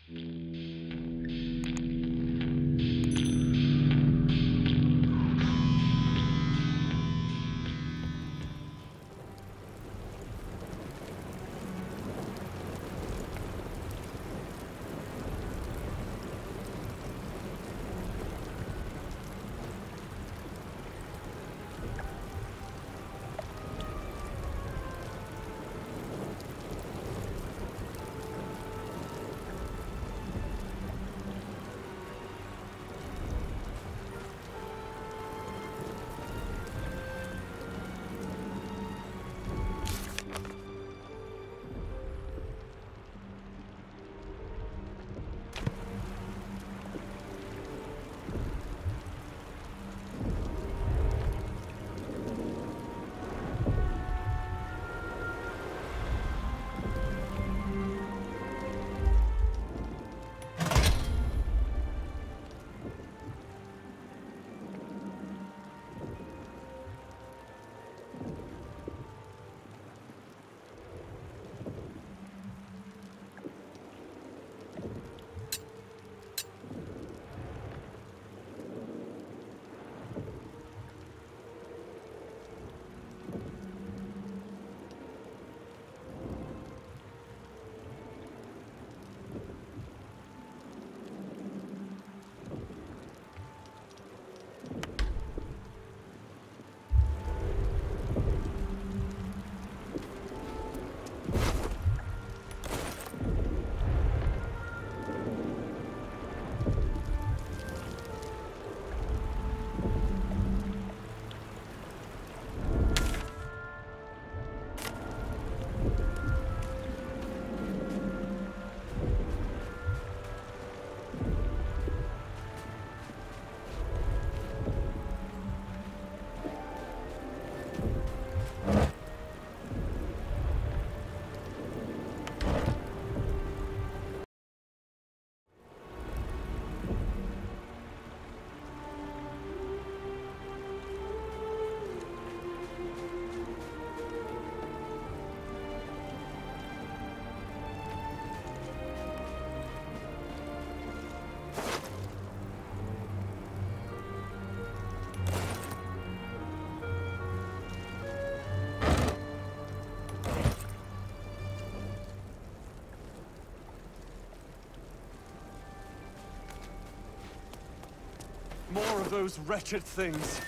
More of those wretched things.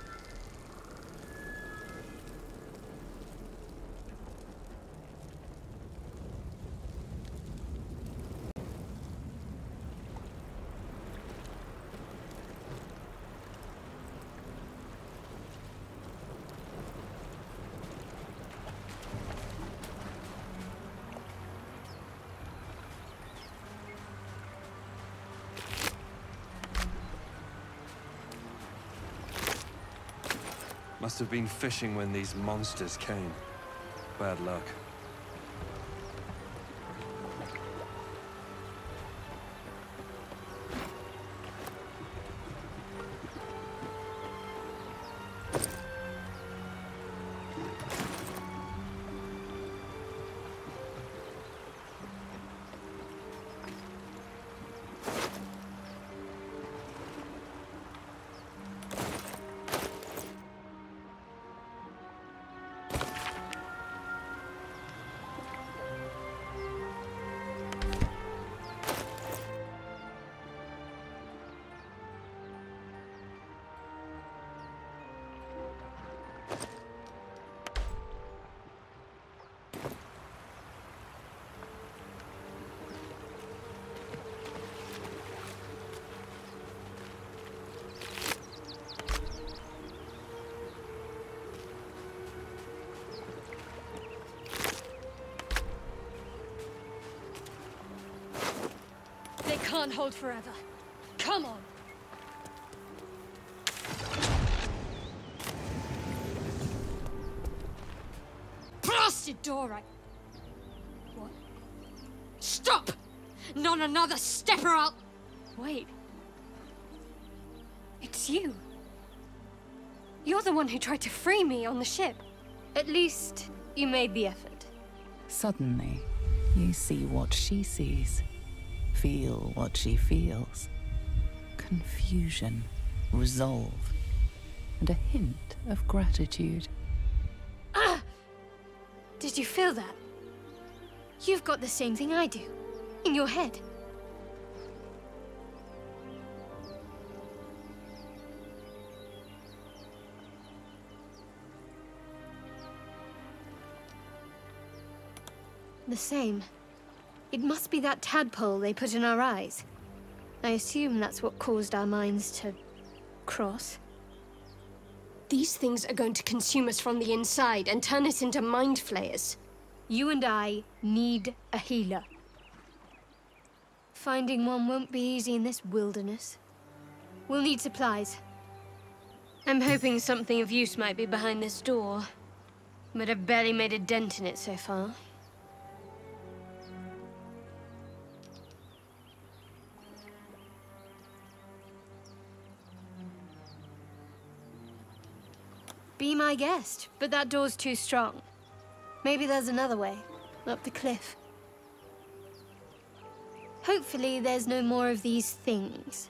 Must have been fishing when these monsters came. Bad luck. Can't hold forever. Come on. Blasted door, What? Stop! Not another step or I'll... Wait. It's you. You're the one who tried to free me on the ship. At least, you made the effort. Suddenly, you see what she sees. feel what she feels. Confusion, resolve, and a hint of gratitude. Ah! Did you feel that? You've got the same thing I do, in your head. The same. It must be that tadpole they put in our eyes. I assume that's what caused our minds to cross. These things are going to consume us from the inside and turn us into mind flayers. You and I need a healer. Finding one won't be easy in this wilderness. We'll need supplies. I'm hoping something of use might be behind this door, but I've barely made a dent in it so far. Be my guest, but that door's too strong. Maybe there's another way, up the cliff. Hopefully there's no more of these things.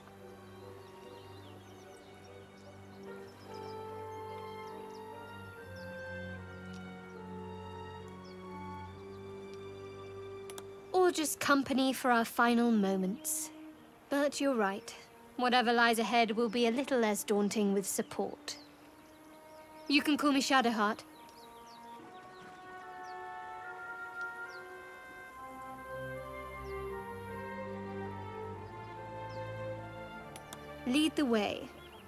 Or just company for our final moments. But you're right. Whatever lies ahead will be a little less daunting with support. You can call me Shadowheart. Lead the way.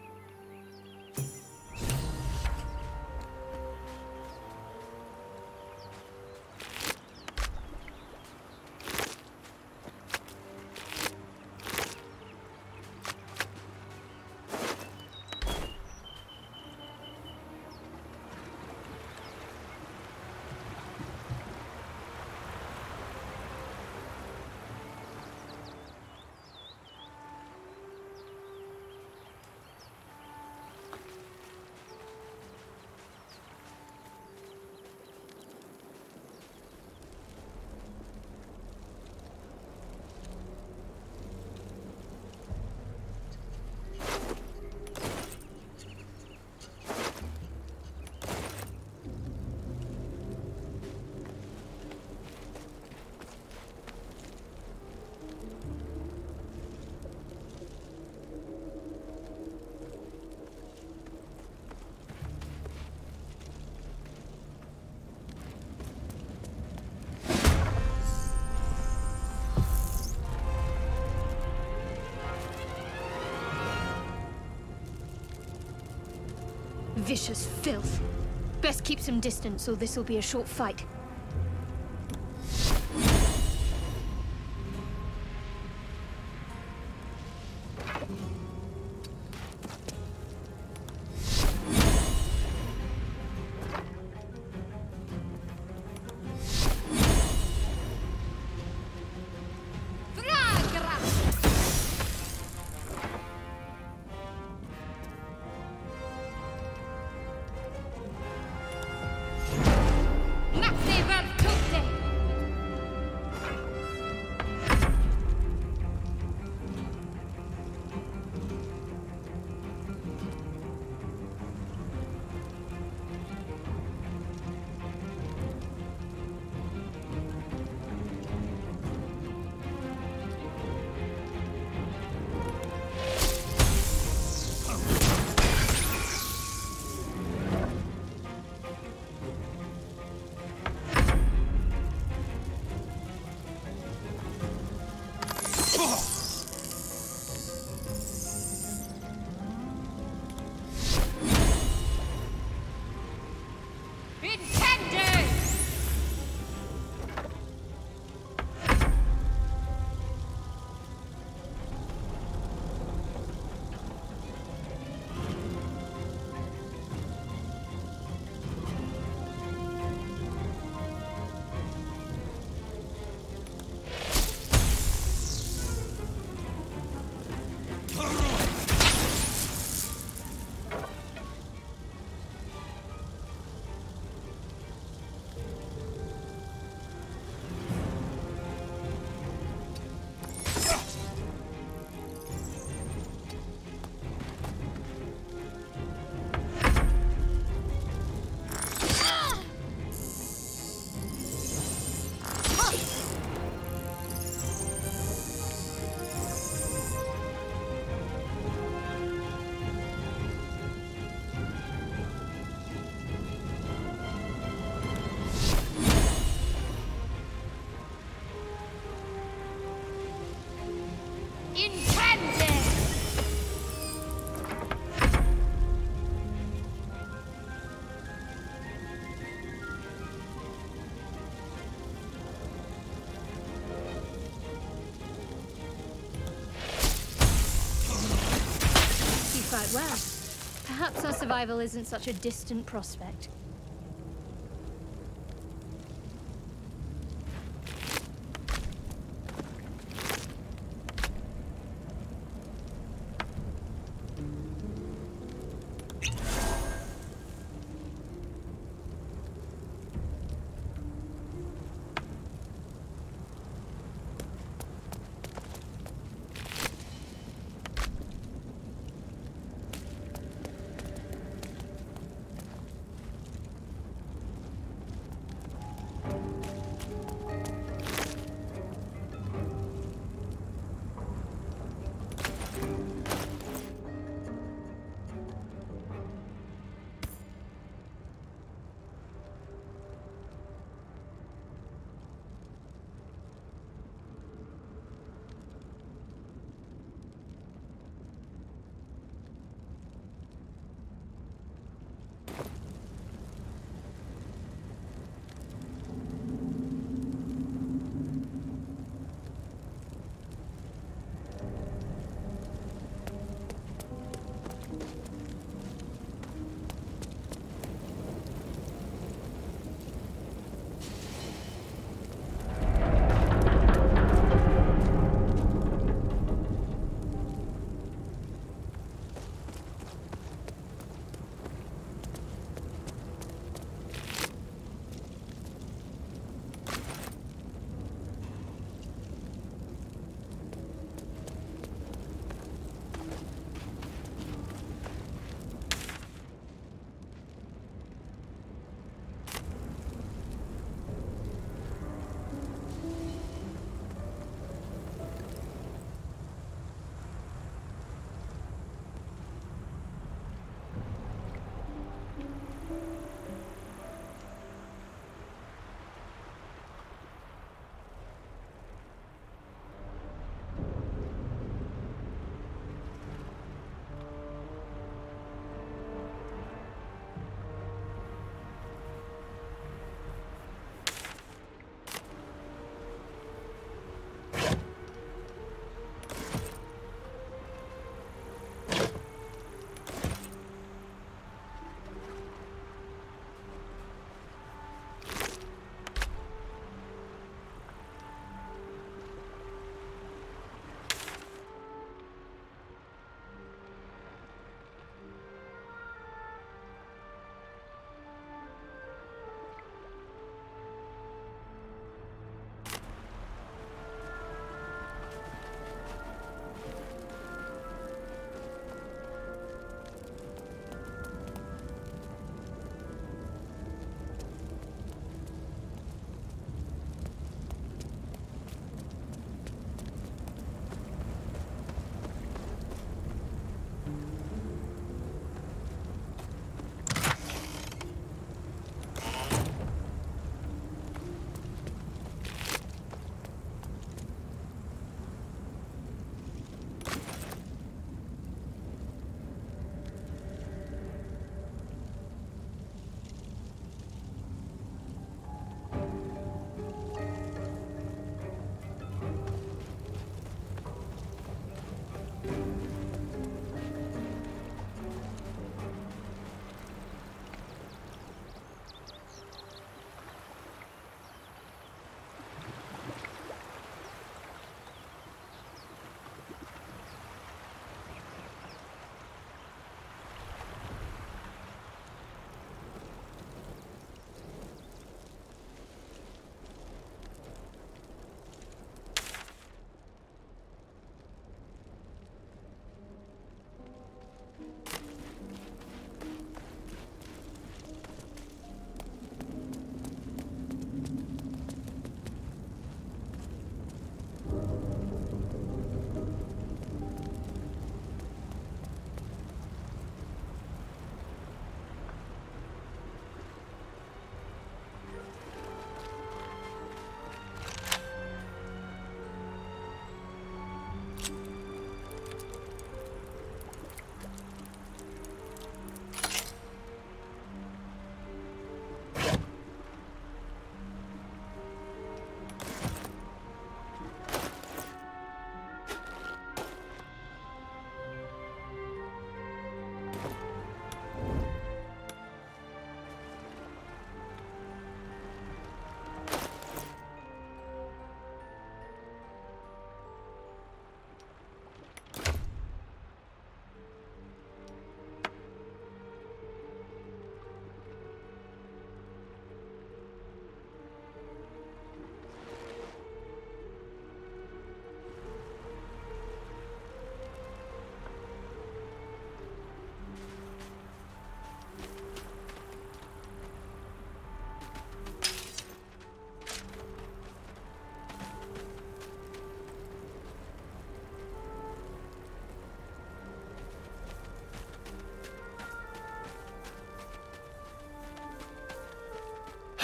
Vicious filth. Best keep some distance, or this'll be a short fight. Massive Intended! You fight well. Perhaps our survival isn't such a distant prospect.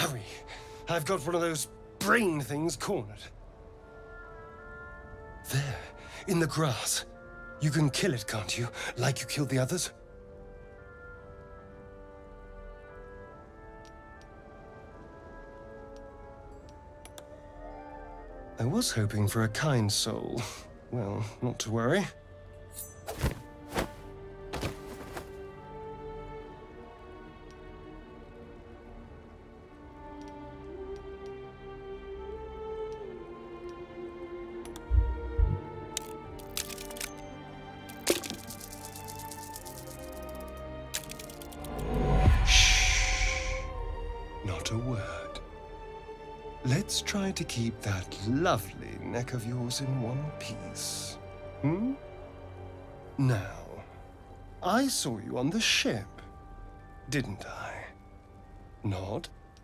Hurry! I've got one of those brain things cornered. There, in the grass. You can kill it, can't you? Like you killed the others? I was hoping for a kind soul. Well, not to worry. Not a word. Let's try to keep that lovely neck of yours in one piece. Hmm? Now, I saw you on the ship, didn't I? Nod?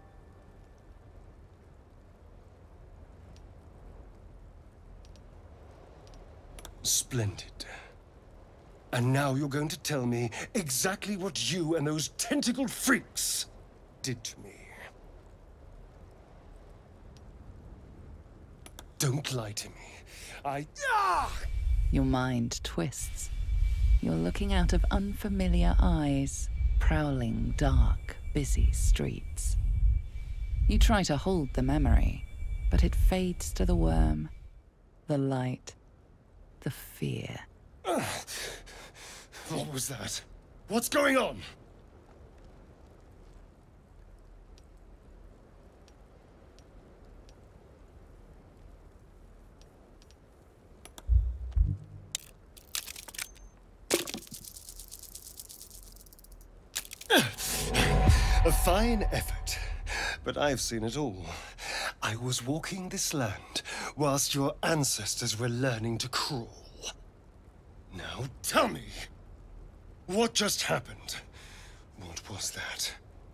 Splendid. And now you're going to tell me exactly what you and those tentacled freaks did to me. Don't lie to me. Your mind twists. You're looking out of unfamiliar eyes, prowling dark, busy streets. You try to hold the memory, but it fades to the worm, the light, the fear. What was that? What's going on? A fine effort, but I've seen it all. I was walking this land whilst your ancestors were learning to crawl. Now tell me, what just happened? What was that?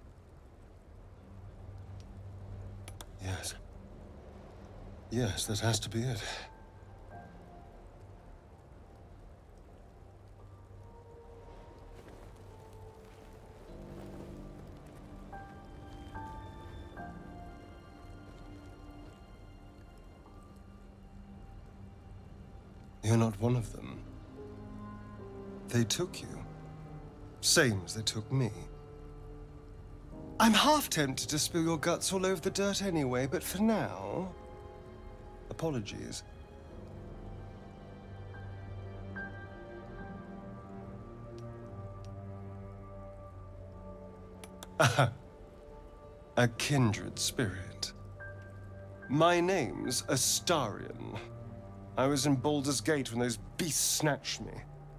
Yes. Yes, that has to be it. You're not one of them. They took you. Same as they took me. I'm half tempted to spill your guts all over the dirt anyway, but for now... apologies. A kindred spirit. My name's Astarion. I was in Baldur's Gate when those beasts snatched me.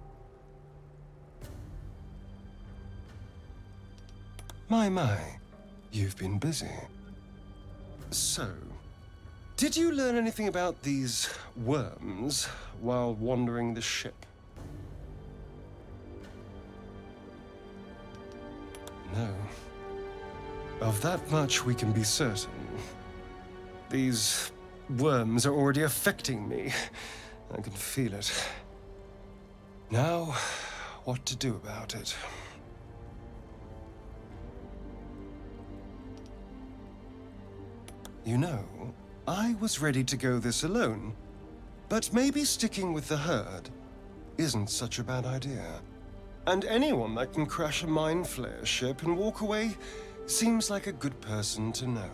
My, you've been busy. So, did you learn anything about these worms while wandering the ship? No. Of that much we can be certain. These worms are already affecting me. I can feel it. Now, what to do about it? You know, I was ready to go this alone, but maybe sticking with the herd isn't such a bad idea. And anyone that can crash a mind flare ship and walk away seems like a good person to know.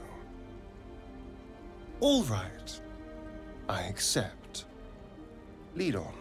All right. I accept. Lead on.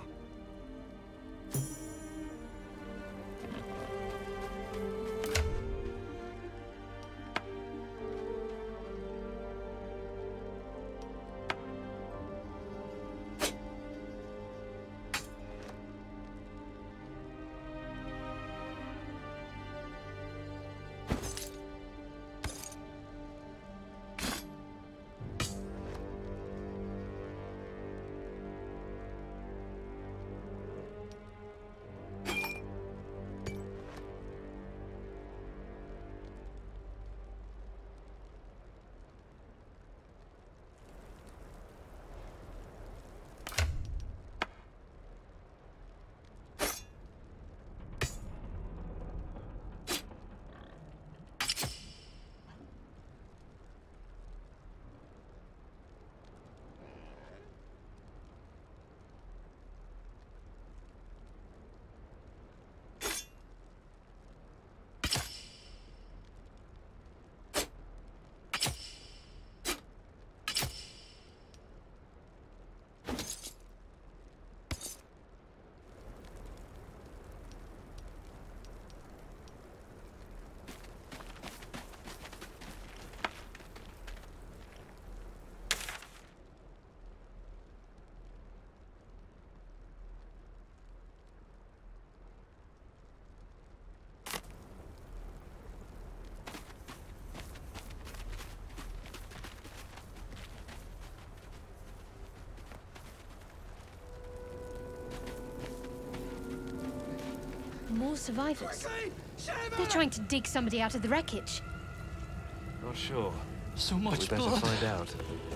more survivors. They're trying to dig somebody out of the wreckage. Not sure. So But we much better blood. find out.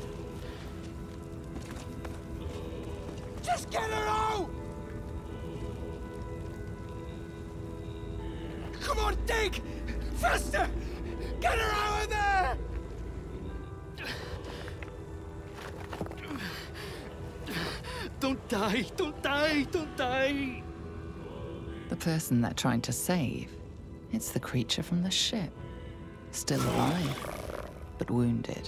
Just get her out! Come on, dig! Faster! Get her out of there! Don't die! Don't die! Don't die! The person they're trying to save, it's the creature from the ship. Still alive, but wounded.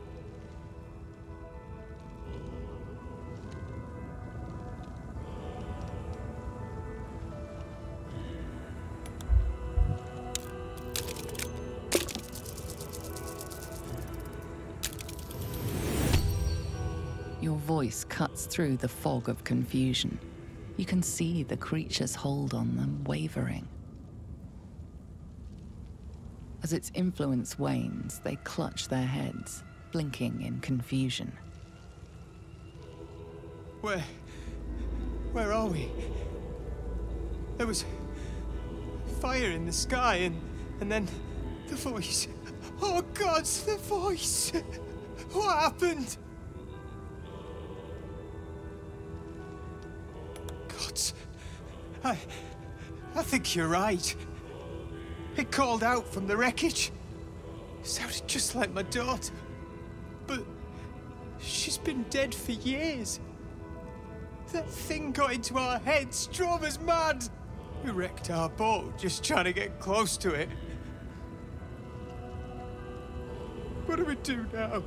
Your voice cuts through the fog of confusion. You can see the creature's hold on them wavering. As its influence wanes, they clutch their heads, blinking in confusion. Where are we? There was fire in the sky and then the voice. Oh God, the voice! What happened? Gods, I think you're right. It called out from the wreckage. Sounded just like my daughter. But she's been dead for years. That thing got into our heads, drove us mad. We wrecked our boat just trying to get close to it. What do we do now?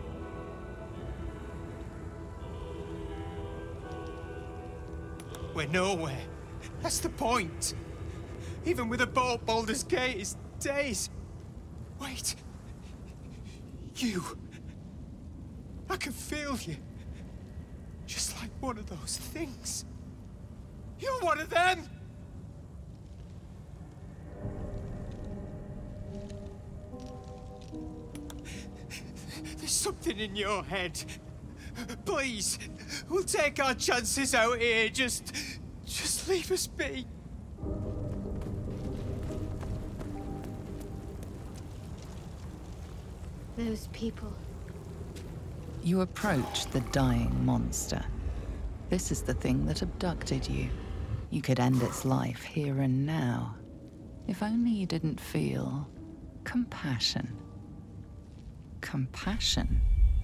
We're nowhere. That's the point. Even with a boat, Baldur's Gate is days. Wait. You. I can feel you. Just like one of those things. You're one of them! There's something in your head. Please, we'll take our chances out here. Just leave us be. Those people. You approach the dying monster. This is the thing that abducted you. You could end its life here and now. If only you didn't feel compassion. Compassion?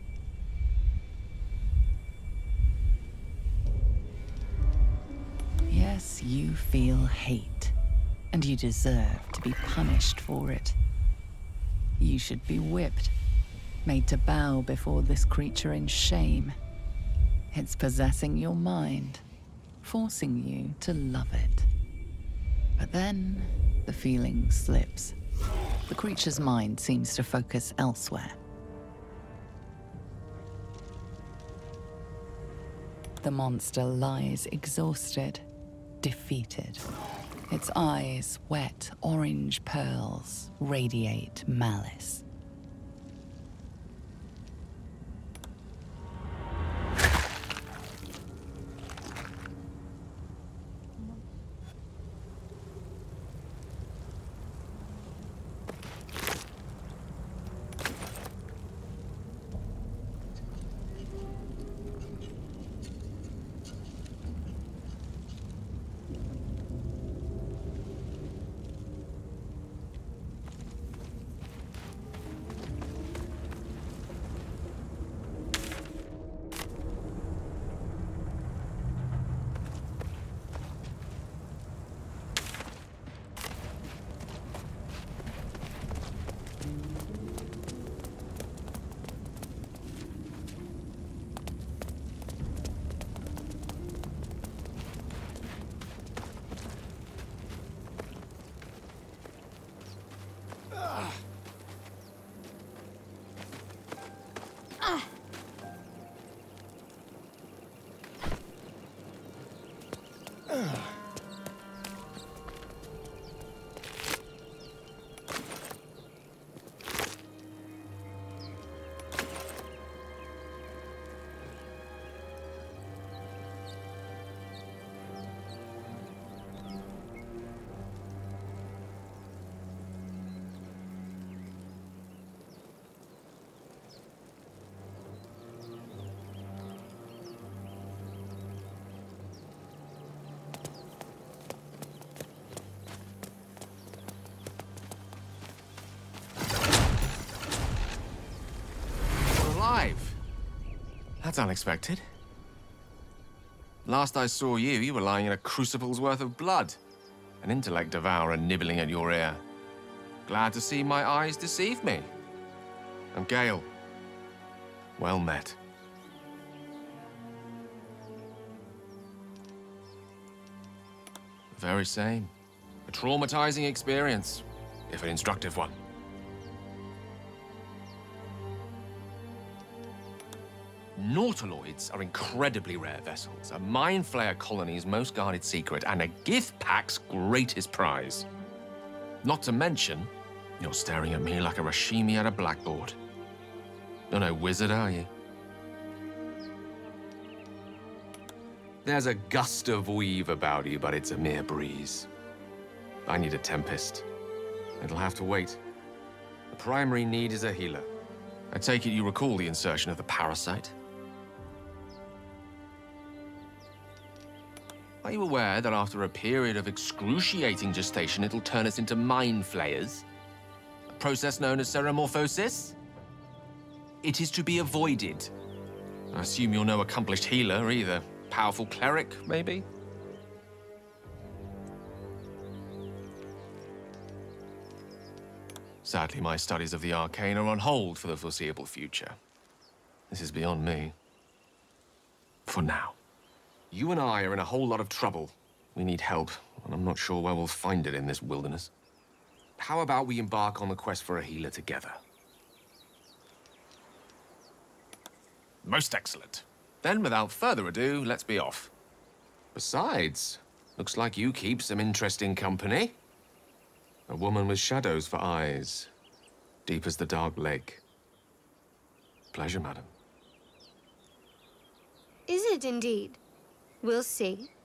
Yes, you feel hate, and you deserve to be punished for it. You should be whipped, made to bow before this creature in shame. It's possessing your mind, forcing you to love it. But then, the feeling slips. The creature's mind seems to focus elsewhere. The monster lies exhausted, defeated. Its eyes, wet orange pearls, radiate malice. That's unexpected. Last I saw you, you were lying in a crucible's worth of blood. An intellect devourer nibbling at your ear. Glad to see my eyes deceive me. And Gale, well met. The very same. A traumatizing experience, if an instructive one. Nautiloids are incredibly rare vessels, a mind flayer colony's most guarded secret, and a gift pack's greatest prize. Not to mention, you're staring at me like a Rashimi at a blackboard. You're no wizard, are you? There's a gust of weave about you, but it's a mere breeze. I need a tempest. It'll have to wait. The primary need is a healer. I take it you recall the insertion of the parasite? Are you aware that after a period of excruciating gestation, it'll turn us into mind flayers? A process known as ceremorphosis? It is to be avoided. I assume you're no accomplished healer either. Powerful cleric, maybe? Sadly, my studies of the arcane are on hold for the foreseeable future. This is beyond me. For now. You and I are in a whole lot of trouble. We need help, and I'm not sure where we'll find it in this wilderness. How about we embark on the quest for a healer together? Most excellent. Then, without further ado, let's be off. Besides, looks like you keep some interesting company. A woman with shadows for eyes, deep as the dark lake. Pleasure, madam. Is it indeed? We'll see.